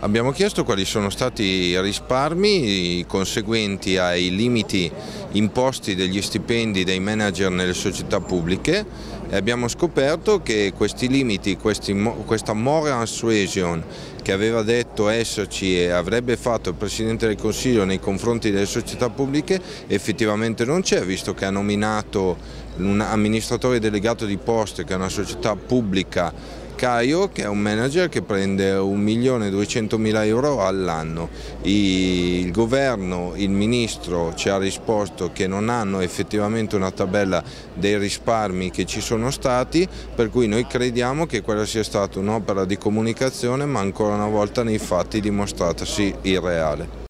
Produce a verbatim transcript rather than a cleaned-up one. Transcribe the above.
Abbiamo chiesto quali sono stati i risparmi conseguenti ai limiti imposti degli stipendi dei manager nelle società pubbliche e abbiamo scoperto che questi limiti, questi, questa moral suasion che aveva detto esserci e avrebbe fatto il Presidente del Consiglio nei confronti delle società pubbliche effettivamente non c'è, visto che ha nominato un amministratore delegato di Poste, che è una società pubblica, Caio, che è un manager che prende un milione e duecentomila euro all'anno. Il governo, il ministro ci ha risposto che non hanno effettivamente una tabella dei risparmi che ci sono stati, per cui noi crediamo che quella sia stata un'opera di comunicazione, ma ancora una volta nei fatti dimostratasi irreale.